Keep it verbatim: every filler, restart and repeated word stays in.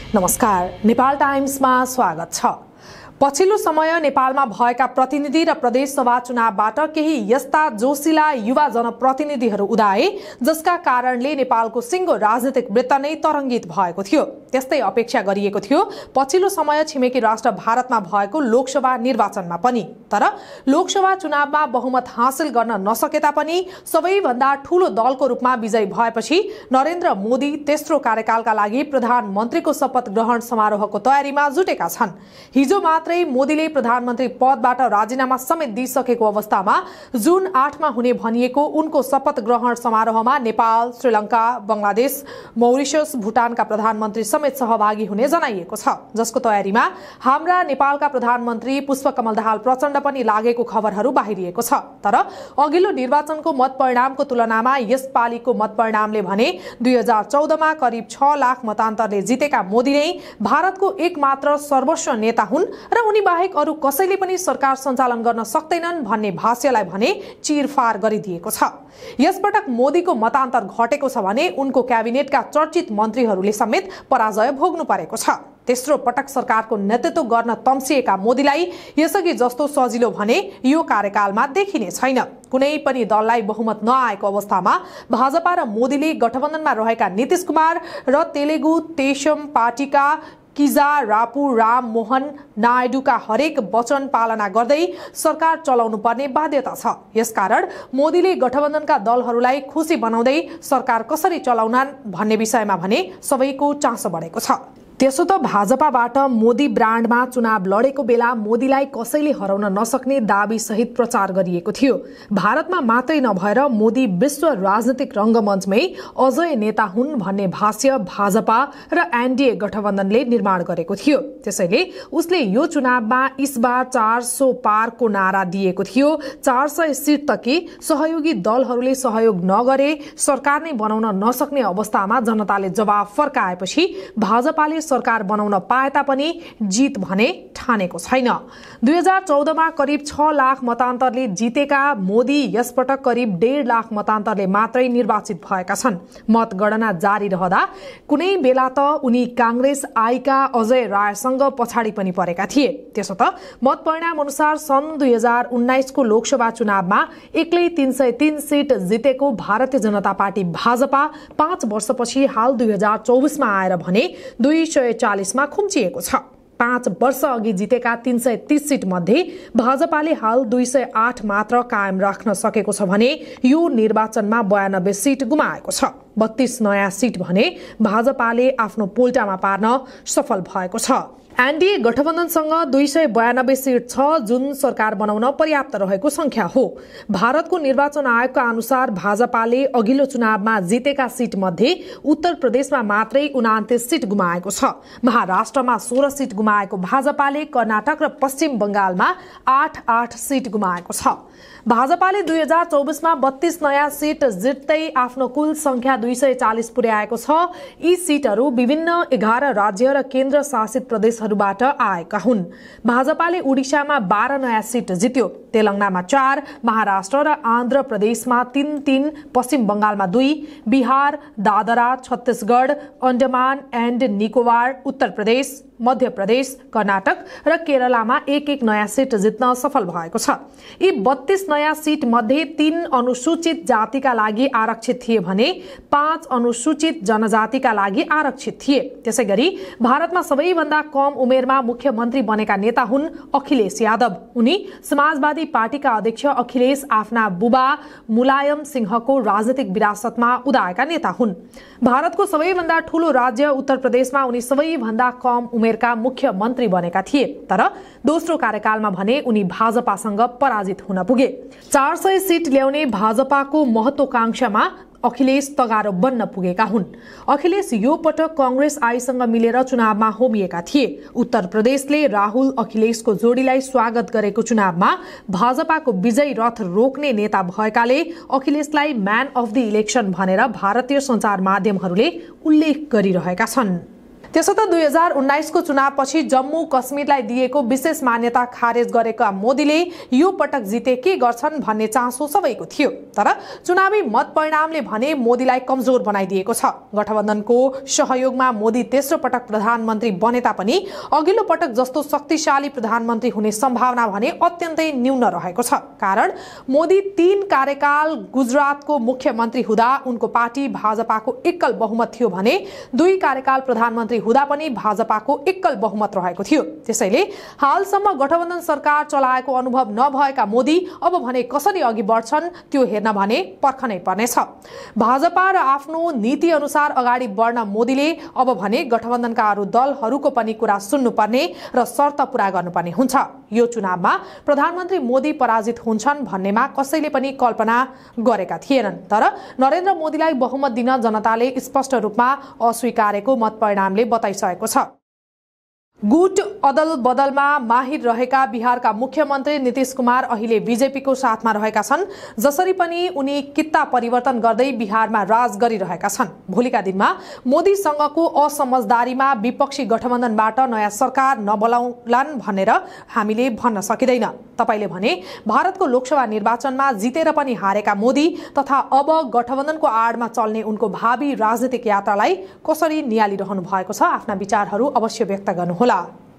नमस्कार, नेपाल टाइम्समा स्वागत छ। पछिल्लो समय नेपालमा भएका प्रतिनिधि र प्रदेश सभा चुनावबाट केही यस्ता जोशिला युवा जनप्रतिनिधिहरू उदाए जसका कारणले नेपालको सिङ्गो राजनीतिक वृत्त नै तरङ्गित भएको थियो। त्यस्तै अपेक्षा गरिएको थियो पछिल्लो समय छिमेकी राष्ट्र भारतमा भएको लोकसभा निर्वाचनमा पनि। तर लोकसभा चुनावमा बहुमत हासिल गर्न नसके तापनि सबैभन्दा ठूलो दलको रूपमा विजयी भएपछि नरेन्द्र मोदी तेस्रो कार्यकालका लागि प्रधानमन्त्रीको शपथ ग्रहण समारोहको तयारीमा जुटेका छन्। हिजो मात्र मोदीले प्रधानमन्त्री पदबाट राजीनामा समेत दिइसकेको अवस्थामा जुन आठमा हुने भनिएको उनको शपथ ग्रहण समारोहमा नेपाल, श्रीलङ्का, बंगलादेश, मौरिशस, भुटानका प्रधानमन्त्री समेत सहभागी हुने जनाइएको छ, जसको तयारीमा हाम्रा नेपालका प्रधानमन्त्री पुष्पकमल दाहाल प्रचण्ड पनि लागेको खबरहरू बाहिरिएको छ। तर अघिल्लो निर्वाचनको मतपरिणामको तुलनामा यसपालिको मतपरिणामले भने दुई हजार चौधमा करिब छ लाख मतान्तरले जितेका मोदी नै भारतको एकमात्र सर्वस्व नेता हुन् र उनी बाहेक अरू कसैले पनि सरकार सञ्चालन गर्न सक्दैनन् भन्ने भाष्यलाई भने चिरफार गरिदिएको छ। यसपटक मोदीको मतान्तर घटेको छ भने उनको क्याबिनेटका चर्चित मन्त्रीहरूले समेत पराजय भोग्नु परेको छ। तेस्रो पटक सरकारको नेतृत्व गर्न तम्सिएका मोदीलाई यसअघि जस्तो सजिलो भने यो कार्यकालमा देखिने छैन। कुनै पनि दललाई बहुमत नआएको अवस्थामा भाजपा र मोदीले गठबन्धनमा रहेका नीतीश कुमार र तेलुगु देशम पार्टीका किजा रापु राम मोहन नायडूका हरेक वचन पालना गर्दै सरकार चलाउनु पर्ने बाध्यता छ। यसकारण मोदीले गठबन्धनका दलहरूलाई खुसी बनाउँदै सरकार कसरी चलाउनान् भन्ने विषयमा भने सबैको चासो बढेको छ। त्यसो त भाजपाबाट मोदी ब्रान्डमा चुनाव लडेको बेला मोदीलाई कसैले हराउन नसक्ने दाबी सहित प्रचार गरिएको थियो। भारतमा मात्रै नभएर मोदी विश्व राजनीतिक रंगमञ्चमै अजय नेता हुन् भन्ने भाष्य भाजपा र एनडीए गठबन्धनले निर्माण गरेको थियो। त्यसैले उसले यो चुनावमा इस बार चार सौ पारको नारा दिएको थियो। चार सय सीट तकि सहयोगी दलहरूले सहयोग नगरे सरकार नै बनाउन नसक्ने अवस्थामा जनताले जवाफ फर्काएपछि भाजपाले सरकार बनाउन पाए तापनि जित भने ठानेको छैन। दुई हजार चौधमा करिब छ लाख मतान्तरले जितेका मोदी यसपटक करिब डेढ लाख मतान्तरले मात्रै निर्वाचित भएका छन्। मतगणना जारी रहँदा कुनै बेला त उनी कांग्रेस आइका अजय रायसँग पछाडि पनि परेका थिए। त्यसो त मतपरिणाम अनुसार सन् दुई हजार उन्नाइसको लोकसभा चुनावमा एक्लै तीन सय तीन सीट जितेको भारतीय जनता पार्टी भाजपा पाँच वर्षपछि हाल दुई हजार चौबिसमा आएर भने दुई सय चालिसमा खुम्चिएको छ। पाँच वर्ष अघि जितेका तीन सय तीस सीट मध्ये भाजपाले हाल दुई सय आठ मात्र कायम राख्न सकेको छ भने यो निर्वाचनमा बयानब्बे सीट गुमाएको छ। बत्तीस नयाँ सीट भने भाजपाले आफ्नो पोल्टामा पार्न सफल भएको छ। एनडीए गठबन्धनसँग दुई सय बयानब्बे सीट छ, जुन सरकार बनाउन पर्याप्त रहेको संख्या हो। भारतको निर्वाचन आयोगका अनुसार भाजपाले अघिल्लो चुनावमा जितेका सीट मध्ये उत्तर प्रदेशमा मात्रै उनान्तीस सीट गुमाएको छ। महाराष्ट्रमा सोह्र सीट गुमाएको भाजपाले कर्नाटक र पश्चिम बंगालमा आठ आठ सीट गुमाएको छ। भाजपाले दुई हजार चौबिसमा बत्तीस नयाँ सीट जित्दै आफ्नो कुल संख्या दुई सय चालिस पुर्याएको छ। यी सीटहरू विभिन्न एघार राज्य र केन्द्र शासित प्रदेशहरूबाट आएका हुन्। भाजपाले उडिसामा बाह्र नयाँ सीट जित्यो, तेलंगानामा चार, महाराष्ट्र र आन्ध्र प्रदेशमा तीन तीन, पश्चिम बंगालमा दुई, बिहार, दादरा, छत्तीसगढ़, अण्डमान एण्ड निकोबार, उत्तर प्रदेश, मध्य प्रदेश, कर्नाटक र केरलामा एक एक नयाँ सीट जित्न सफल भएको छ। यी बत्तीस नयाँ सीट मध्ये तीन अनुसूचित जातिका लागि आरक्षित थिए भने पाँच अनुसूचित जनजातिका लागि आरक्षित थिए। त्यसैगरी भारतमा सबैभन्दा कम उमेरमा मुख्यमन्त्री बनेका नेता हुन् अखिलेश यादव। उनी समाजवादी पार्टीका अध्यक्ष अखिलेश आफ्ना बुबा मुलायम सिंहको राजनीतिक विरासतमा उदाएका नेता हुन्। भारतको सबैभन्दा ठूलो राज्य उत्तर प्रदेशमा उनी सबैभन्दा कम उमेरका मुख्यमन्त्री बनेका थिए। तर दोस्रो कार्यकालमा भने उनी भाजपासँग पराजित हुन पुगे। चार सय सीट ल्याउने भाजपाको महत्वाकांक्षामा अखिलेश तगारो बन्न पुगेका हुन्। अखिलेश यो पटक कांग्रेस आइसँग मिलेर चुनावमा होमिएका थिए। उत्तर प्रदेशले राहुल अखिलेशको जोडीलाई स्वागत गरेको चुनावमा भाजपाको विजयी रथ रोक्ने नेता भएकाले अखिलेशलाई म्यान अफ द इलेक्सन भनेर भारतीय सञ्चार माध्यमहरूले उल्लेख गरिरहेका छन्। त्यसो त दुई हजार उन्नाइस को चुनावपछि जम्मू कश्मीरलाई दिएको विशेष मान्यता खारेज गरेका मोदीले यो पटक जिते के गर्छन् भन्ने चासो सबैको थियो। तर चुनावी मत परिणामले भने मोदीलाई कमजोर बनाइदिएको छ। गठबन्धनको सहयोगमा मोदी तेस्रो पटक प्रधानमन्त्री बने तापनि अघिल्लो पटक जस्तो शक्तिशाली प्रधानमन्त्री हुने सम्भावना भने अत्यन्तै न्यून रहेको छ। कारण मोदी तीन कार्यकाल गुजरातको मुख्यमन्त्री हुँदा उनको पार्टी भाजपाको एकल बहुमत थियो भने दुई कार्यकाल प्रधानमन्त्री हुँदा पनि भाजपाको एकल बहुमत रहेको थियो। त्यसैले हालसम्म गठबन्धन सरकार चलाएको अनुभव नभएका मोदी अब भने कसरी अघि बढ्छन् त्यो हेर्न भने पर्खनै पर्नेछ। भाजपा र आफ्नो नीति अनुसार अगाडि बढ्न मोदीले अब भने गठबन्धनका अरू दलहरूको पनि कुरा सुन्नुपर्ने र शर्त पूरा गर्नुपर्ने हुन्छ। यो चुनावमा प्रधानमन्त्री मोदी पराजित हुन्छन् भन्नेमा कसैले पनि कल्पना गरेका थिएनन्। तर नरेन्द्र मोदीलाई बहुमत दिन जनताले स्पष्ट रूपमा अस्वीकारेको मत परिणामले बताइसकेको छ। गुट अदल बदलमा माहिर रहेका बिहारका मुख्यमन्त्री नीतीश कुमार अहिले बीजेपीको साथमा रहेका छन्। जसरी पनि उनी कित्ता परिवर्तन गर्दै बिहारमा राज गरिरहेका छन्। भोलिका दिनमा मोदीसँगको असमझदारीमा विपक्षी गठबन्धनबाट नयाँ सरकार नबोलाउलान् भनेर हामीले भन्न सकिँदैन। तपाईले भने भारतको लोकसभा निर्वाचनमा जितेर पनि हारेका मोदी तथा अब गठबन्धनको आडमा चल्ने उनको भावी राजनीतिक यात्रालाई कसरी नियालिरहनु भएको छ? आफ्ना विचारहरू अवश्य व्यक्त गर्नुहोला।